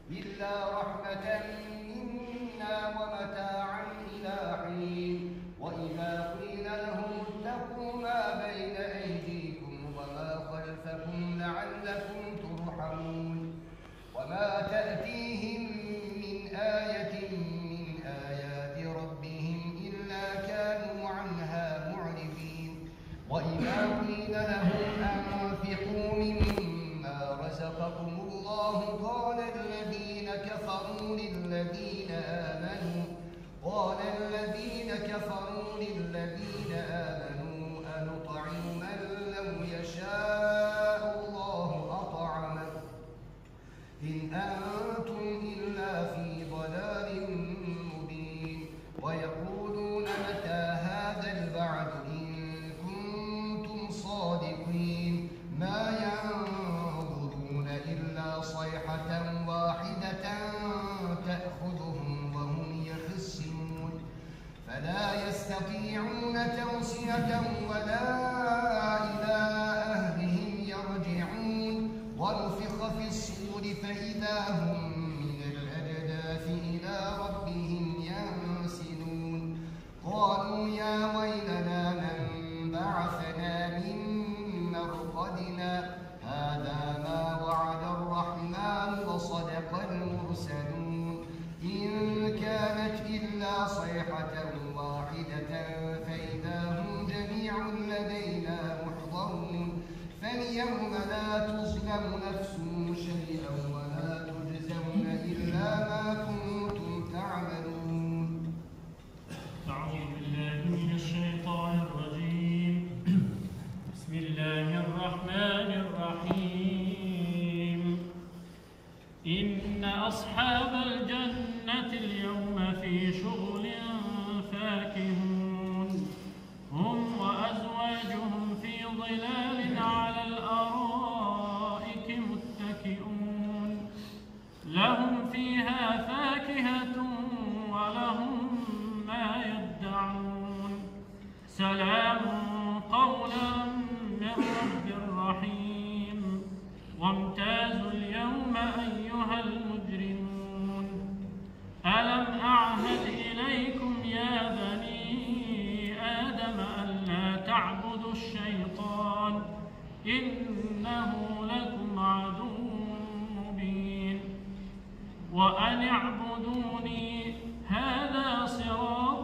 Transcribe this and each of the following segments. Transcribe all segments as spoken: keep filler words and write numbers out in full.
إلا رحمة منا ومتاعا إلى حين وإذا قيل لهم اتقوا ما بين أيديكم وما خلفكم لعلكم ترحمون وما تأتيهم من آية من آيات ربهم إلا كانوا عنها معرضين وإذا قيل لهم أنفقوا مما رزقكم الله قال الذين كفروا للذين آمنوا قال الذين كفروا للذين آمنوا أنطعم من لو يشاء الله أطعمه إن أنتم إلا في ضلال مبين ويقولون متى هذا البعد إن كنتم صادقين ما ينظرون إلا صيحة واحدة تأخذهم وهم يخصمون فلا يستطيعون توصية ولا إلى أهلهم يرجعون ونفخ في الصور فإذا هم من الأجداث إلى ربهم ينسلون قالوا يا ويلنا من بعثنا من مرقدنا هذا ما وعد الرحمن وصدق المرسلون إن كانت إلا صيحة واحدة فإذا هم جميع لدينا محضرون فاليوم لا تظلم نفس شيئا ولا تجزون إلا ما كنتم تعملون. أعوذ بالله من الشيطان الرجيم. بسم الله الرحمن الرحيم. إن أصحاب الجنة اليوم في شغل فاكهون هم وأزواجهم في ظلال على الأرائك متكئون لهم فيها فاكهة ولهم ما يدعون سلام قولا من رب رحيم وامتازوا اليوم أيها المجرمون ألم أعهد إليكم يا بني آدم ألا تعبدوا الشيطان إنه لكم عدو مبين وأن اعبدوني هذا صراط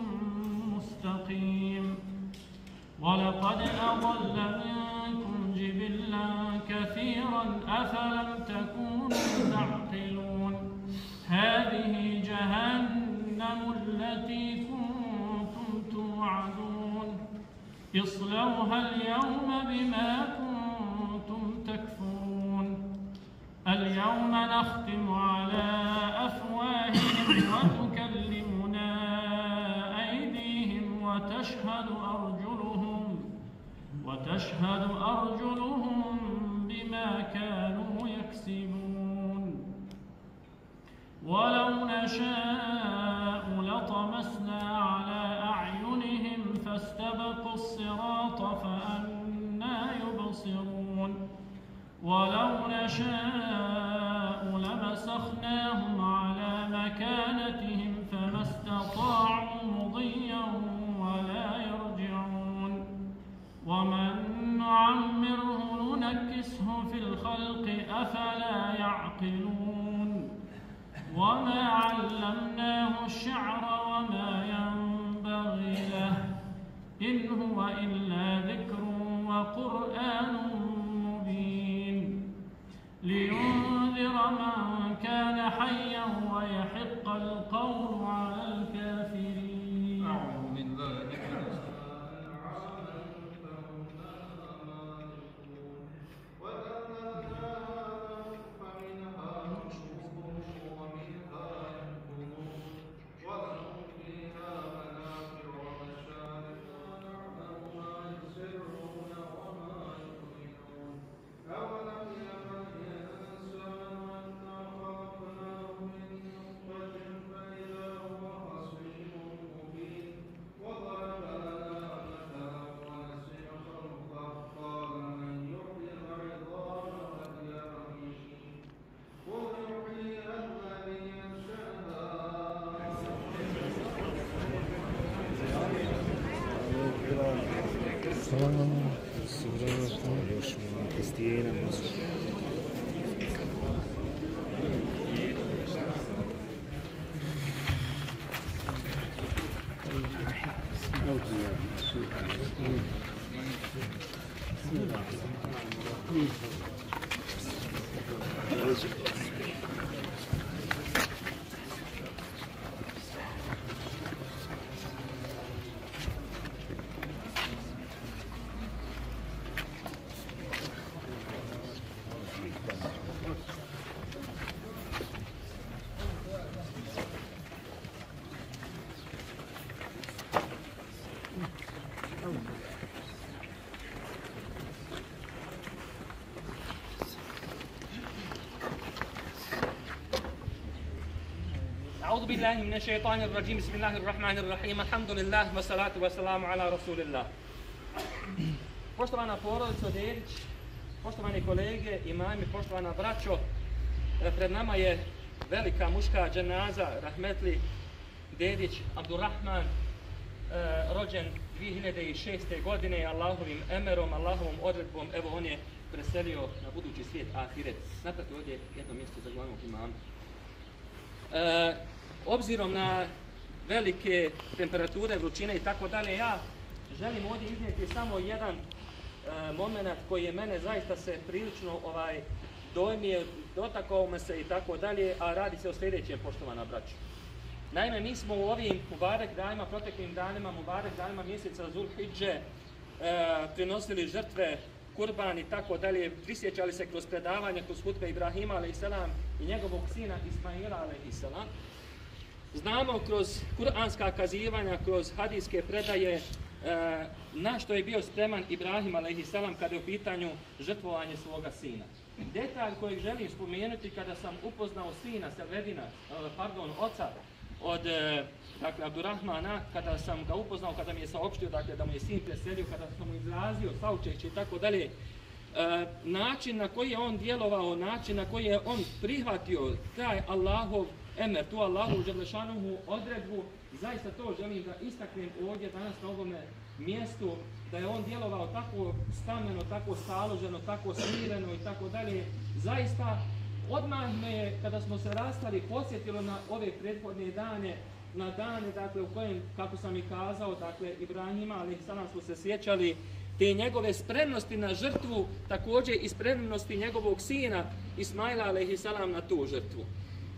مستقيم ولقد أضل منكم جبلا كثيرا أفلم تكونوا تعقلون هذه جهنم التي كنتم توعدون اصلوها اليوم بما كنتم تكفرون اليوم نختم على أفواههم وتكلمنا أيديهم وتشهد أرجلهم وتشهد أرجلهم بما كانوا يكسبون ولو نشاء لطمسنا على أعينهم فاستبقوا الصراط فأنى يبصرون ولو نشاء لمسخناهم على مكانتهم فما استطاعوا مضيا ولا يرجعون ومن نعمره ننكسه في الخلق أفلا يعقلون وما علمناه الشعر وما ينبغي له إن هو إلا ذكر وقرآن مبين لينذر من كان حيا ويحق القول على الكافرين. أعوذ بالله من أولم يرى الإنسان Još mu Kristina, أعوذ بالله من الشيطان الرجيم بسم الله الرحمن الرحيم الحمد لله والصلاة والسلام على رسول الله. Poštovana porodico Dedić, poštovani kolege, imami, poštovana braćo, pred nama je velika muška dženaza rahmetli Dedić Abdurrahman, rođen dvije hiljade šeste. godine Allahovim emerom, Allahovom odredbom. Evo on je preselio na budući svijet ahiret. Naprati ovdje jedno mjesto za glavnog imama. E, obzirom na velike temperature, vrućine i tako dalje, ja želim ovdje iznijeti samo jedan e, moment koji je mene zaista se prilično ovaj, dojmio, dotakao me se i tako dalje, a radi se o sljedećem, poštovana braćo. Naime, mi smo u ovim Mubarek danima, proteklim danima, Mubarek danima mjeseca Zulhidže e, prinosili žrtve, kurban i tako dalje, prisjećali se kroz predavanja, kroz hutbe Ibrahima alejselam i njegovog sina Ismaila alejselam. Znamo kroz kuranska kazivanja, kroz hadijske predaje, e, na što je bio spreman Ibrahim alejselam kada je u pitanju žrtvovanje svoga sina. Detalj kojeg želim spomenuti, kada sam upoznao sina Selvedina, pardon, oca od e, dakle, Abdurrahmana, kada sam ga upoznao, kada mi je saopštio dakle, da mu je sin preselio, kada sam mu izrazio saučešće i tako dalje, e, način na koji je on djelovao, način na koji je on prihvatio taj Allahov emer, tu Allahu dželešanuhu odredbu, zaista to želim da istaknem ovdje danas na ovome mjestu, da je on djelovao tako stameno, tako staloženo, tako smireno i tako dalje. Zaista odmah me je, kada smo se rastali, podsjetilo na ove prethodne dane, na dane dakle, u kojem, kako sam i kazao, dakle, Ibrahima alejselam smo se sjećali te njegove spremnosti na žrtvu, također i spremnosti njegovog sina Ismaila alejselam na tu žrtvu.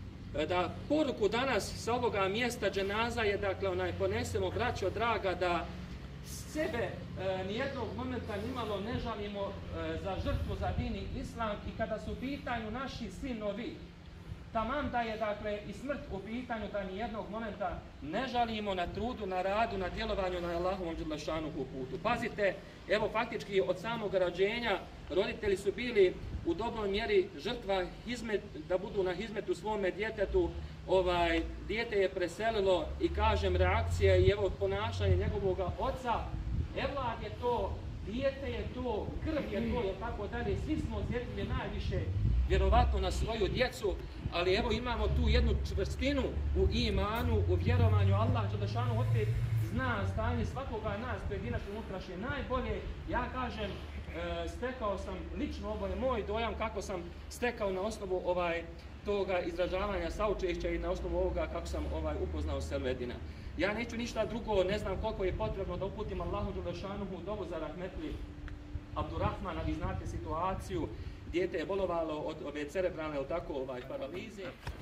Da poruku danas sa ovoga mjesta dženaza je, dakle, onaj, ponesemo, braćo draga, da sebe e, nijednog momenta nimalo ne žalimo e, za žrtvu za din i islam, i kada su u pitanju naši sinovi, taman da je dakle i smrt u pitanju, da nijednog momenta ne žalimo na trudu, na radu, na djelovanju na Allahovom dželešanuhu putu. Pazite, evo faktički od samog rođenja roditelji su bili u dobroj mjeri žrtva hizmet, da budu na hizmetu svome djetetu. Ovaj, dijete je preselilo i kažem reakcija i evo ponašanje njegovog oca, evlad je to, dijete je to, krv je to, i tako dalje. Svi smo osjetili najviše vjerovatno na svoju djecu, ali evo imamo tu jednu čvrstinu u imanu, u vjerovanju. Allah dželešanu opet zna stanje svakoga nas pojedinačno unutrašnje najbolje. Ja kažem, e, stekao sam lično, ovo je moj dojam kako sam stekao na osnovu ovaj toga izražavanja saučešća i na osnovu ovoga kako sam ovaj upoznao Selvedina. Ja neću ništa drugo, ne znam koliko je potrebno da uputim Allahu dželešanuhu dovu za rahmetli Abdurrahmana. Vi znate situaciju, dijete je bolovalo od ove cerebralne, od tako ovaj paralize.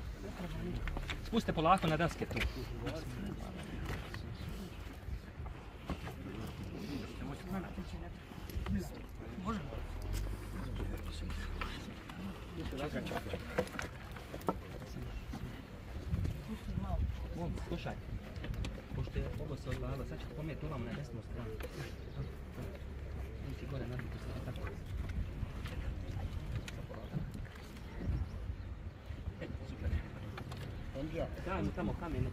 Spustite polako na daske tu. Slušaj, pošto je ovo se odvalilo, sad ćete pomijeti ovamo na desnu stranu. Ti gore nabiti se tako. E, super. Daj mu tamo kamen.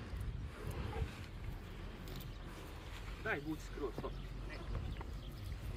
Daj, budi skroz, stop.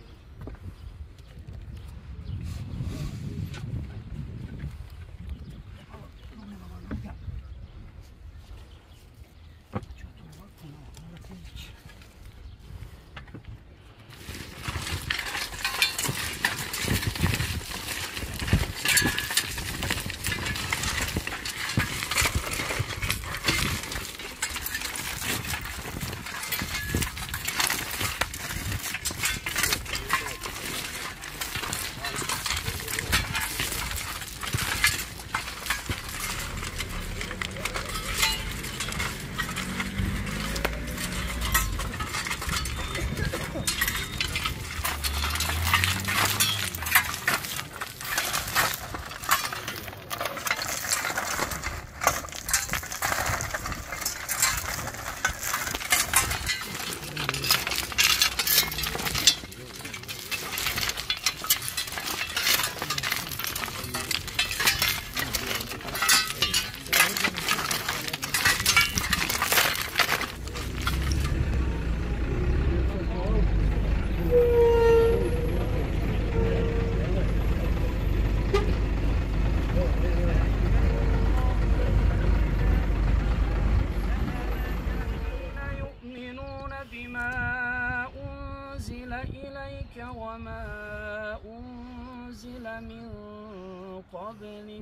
وما أنزل من قبلك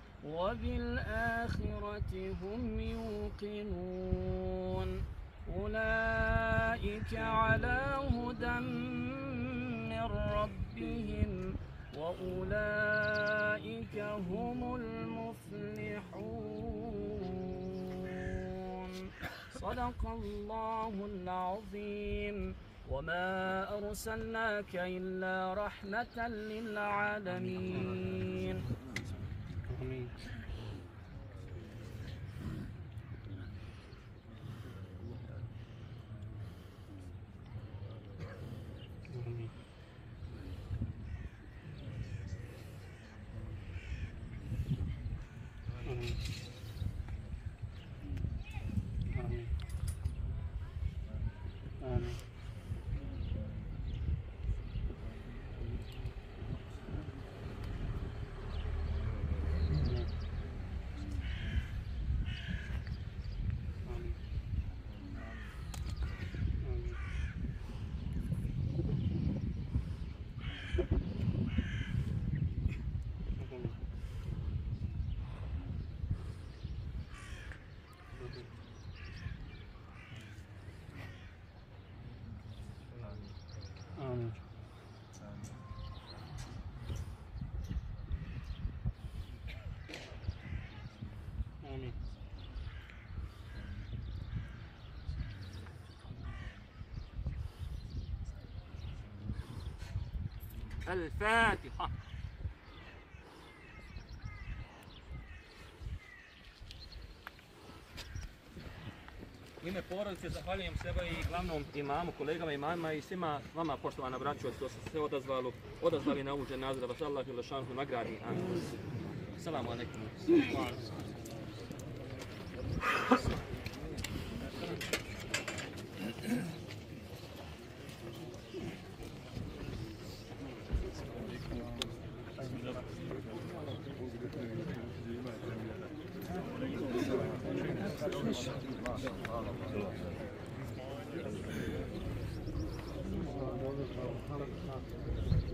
وبالآخرة هم يوقنون أولئك على هدى من ربهم وأولئك هم المفلحون. صدق الله العظيم. وما أرسلناك إلا رحمة للعالمين. آمين. آمين. آمين. الفاتحة. U ime porodice zahvaljujem sebe i glavnom imamu, kolegama imamima i svima vama poštovana braćo što ste se odazvali, odazvali na ovu dženazu, da vas Allah dželle šanuhu nagradi. Amin. Assalamu alaikum. Thank you.